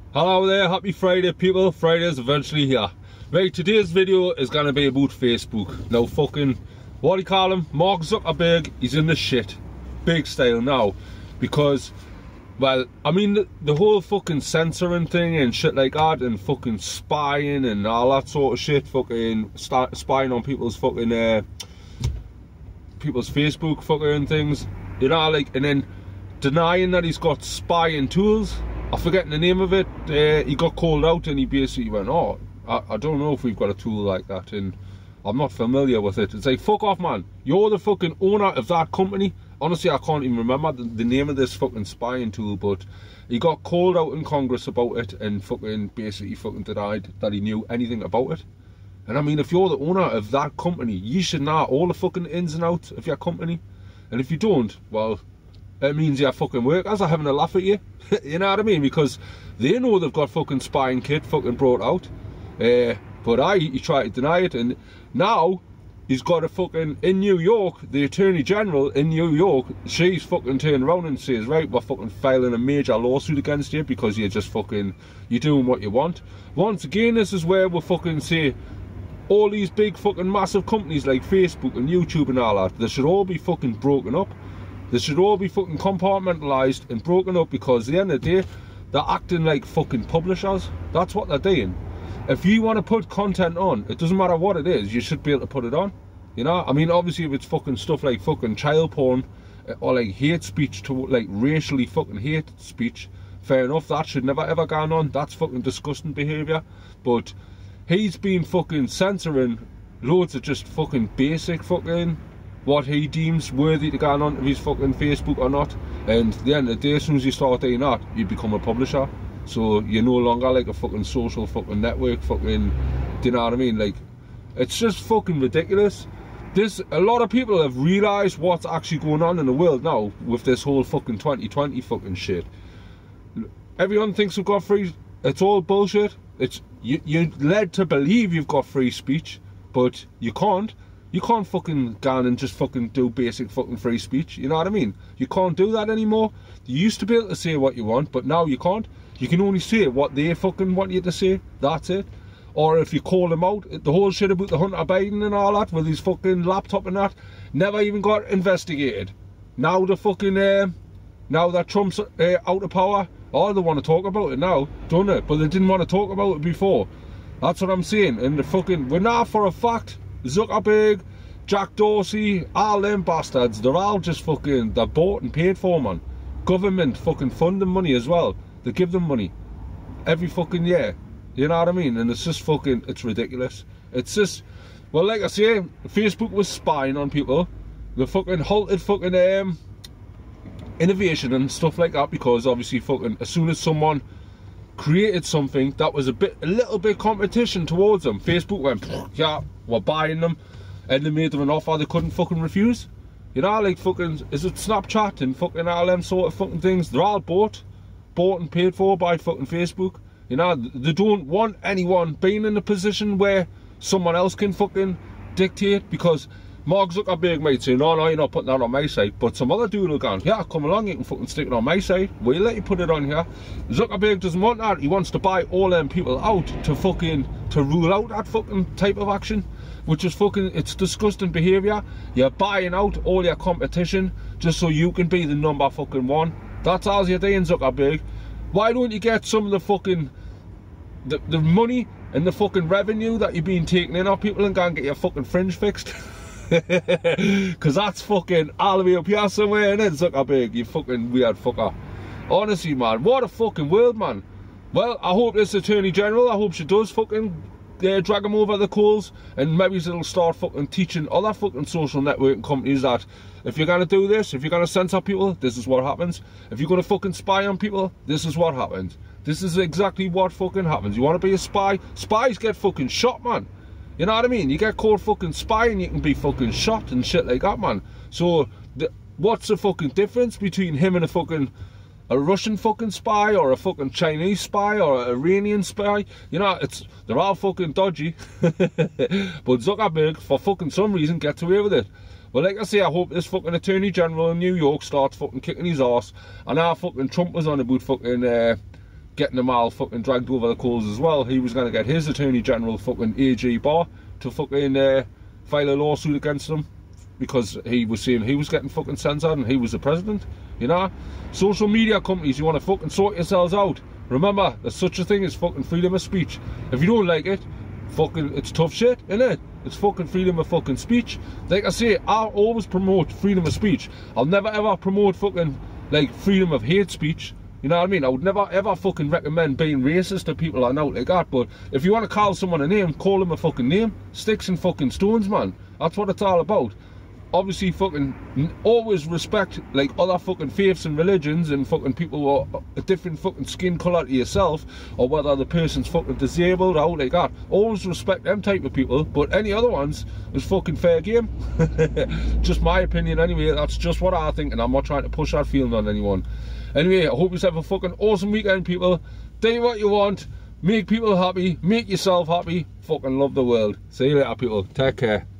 Hello there, happy Friday people. Friday's eventually here. Right, today's video is gonna be about Facebook. Now fucking, what do you call him? Mark Zuckerberg, he's in the shit. Big style now. Because, well, I mean the whole fucking censoring thing and shit like that and fucking spying and all that sort of shit, fucking spying on people's fucking, people's Facebook fucking things. You know, like, and then denying that he's got spying tools. I'm forgetting the name of it. He got called out and he basically went, oh, I don't know if we've got a tool like that and I'm not familiar with it. It's like, fuck off, man. You're the fucking owner of that company. Honestly, I can't even remember the name of this fucking spying tool, but he got called out in Congress about it and fucking basically fucking denied that he knew anything about it. And I mean, if you're the owner of that company, you should know all the fucking ins and outs of your company. And if you don't, well, it means your fucking workers are having a laugh at you. You know what I mean? Because they know they've got fucking spying kit fucking brought out. But he tried to deny it, and now he's got a fucking, in New York, the Attorney General in New York, she's fucking turned around and says, right, we're fucking filing a major lawsuit against you because you're just fucking, you're doing what you want. Once again, this is where we fucking say, all these big fucking massive companies like Facebook and YouTube and all that, they should all be fucking broken up. They should all be fucking compartmentalised and broken up, because at the end of the day, they're acting like fucking publishers. That's what they're doing. If you want to put content on, it doesn't matter what it is, you should be able to put it on. You know, I mean, obviously if it's fucking stuff like fucking child porn or like hate speech, to like racially fucking hate speech, fair enough, that should never ever go on. That's fucking disgusting behaviour. But he's been fucking censoring loads of just fucking basic fucking what he deems worthy to go on to his fucking Facebook or not. And at the end of the day, as soon as you start doing that, you become a publisher. So you're no longer like a fucking social fucking network fucking, do you know what I mean? Like, it's just fucking ridiculous. A lot of people have realised what's actually going on in the world now with this whole fucking 2020 fucking shit. Everyone thinks we've got free, it's all bullshit. It's, you're led to believe you've got free speech, but you can't. You can't fucking go on and just fucking do basic fucking free speech, you know what I mean? You can't do that anymore. You used to be able to say what you want, but now you can't. You can only say what they fucking want you to say, that's it. Or if you call them out, the whole shit about the Hunter Biden and all that, with his fucking laptop and that, never even got investigated. Now the fucking, now that Trump's out of power, oh, they want to talk about it now, don't it? But they didn't want to talk about it before. That's what I'm saying. And the fucking, we're now for a fact, Zuckerberg, Jack Dorsey, all them bastards, they're all just fucking, they're bought and paid for, man. Government fucking fund them money as well. They give them money every fucking year, you know what I mean? And it's just fucking, it's ridiculous. It's just, well, like I say, Facebook was spying on people. They fucking halted fucking innovation and stuff like that, because obviously fucking, as soon as someone created something that was a little bit competition towards them, Facebook went, yeah, we're buying them, and they made them an offer they couldn't fucking refuse. You know, like fucking, is it Snapchat and fucking all them sort of fucking things? They're all bought and paid for by fucking Facebook. You know, they don't want anyone being in a position where someone else can fucking dictate, because Mark Zuckerberg might say, no, you're not putting that on my site, but some other dude will go, yeah, come along, you can fucking stick it on my site, we'll let you put it on here. Zuckerberg doesn't want that. He wants to buy all them people out to fucking, to rule out that fucking type of action, which is fucking, it's disgusting behaviour. You're buying out all your competition just so you can be the number fucking one. That's all you're doing, Zuckerberg. Why don't you get some of the fucking, the money and the fucking revenue that you've been taking in off people and go and get your fucking fringe fixed? Because that's fucking all the way up here somewhere, and then Zuckerberg, you fucking weird fucker. Honestly, man, what a fucking world, man. Well, I hope this Attorney General, I hope she does fucking drag him over the coals, and maybe it'll start fucking teaching other fucking social networking companies that if you're gonna do this, if you're gonna censor people, this is what happens. If you're gonna fucking spy on people, this is what happens. This is exactly what fucking happens. You want to be a spy? Spies get fucking shot, man. You know what I mean? You get called fucking spy and you can be fucking shot and shit like that, man. So, what's the fucking difference between him and a Russian fucking spy, or a fucking Chinese spy, or an Iranian spy? You know, they're all fucking dodgy. But Zuckerberg, for fucking some reason, gets away with it. Well, like I say, I hope this fucking Attorney General in New York starts fucking kicking his ass. And now fucking Trump was on about fucking getting them all fucking dragged over the coals as well. He was going to get his Attorney General, fucking AG Barr, to fucking file a lawsuit against him because he was saying he was getting fucking censored and he was the president, you know. Social media companies, you want to fucking sort yourselves out. Remember, there's such a thing as fucking freedom of speech. If you don't like it, fucking, it's tough shit, innit? It's fucking freedom of fucking speech. Like I say, I always promote freedom of speech. I'll never ever promote fucking, like, freedom of hate speech. You know what I mean? I would never ever fucking recommend being racist to people or out like that. But if you want to call someone a name, call them a fucking name. Sticks and fucking stones, man. That's what it's all about. Obviously, fucking always respect, like, other fucking faiths and religions and fucking people who are a different fucking skin colour to yourself, or whether the person's fucking disabled or out like that. Always respect them type of people, but any other ones is fucking fair game. Just my opinion anyway. That's just what I think, and I'm not trying to push that feeling on anyone. Anyway, I hope you have a fucking awesome weekend, people. Do what you want, make people happy, make yourself happy, fucking love the world. See you later, people. Take care.